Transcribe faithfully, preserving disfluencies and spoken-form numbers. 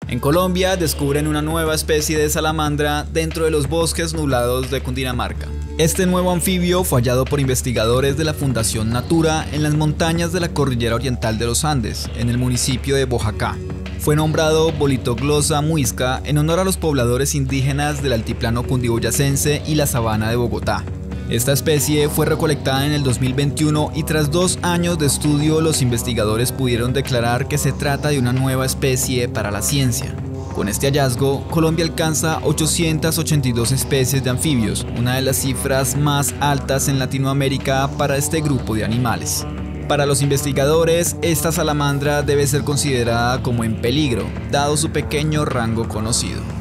En Colombia descubren una nueva especie de salamandra dentro de los bosques nublados de Cundinamarca. Este nuevo anfibio fue hallado por investigadores de la Fundación Natura en las montañas de la Cordillera Oriental de los Andes, en el municipio de Boyacá. Fue nombrado Bolitoglossa muisca en honor a los pobladores indígenas del altiplano cundiboyacense y la sabana de Bogotá. Esta especie fue recolectada en el dos mil veintiuno y tras dos años de estudio los investigadores pudieron declarar que se trata de una nueva especie para la ciencia. Con este hallazgo, Colombia alcanza ochocientas ochenta y dos especies de anfibios, una de las cifras más altas en Latinoamérica para este grupo de animales. Para los investigadores, esta salamandra debe ser considerada como en peligro, dado su pequeño rango conocido.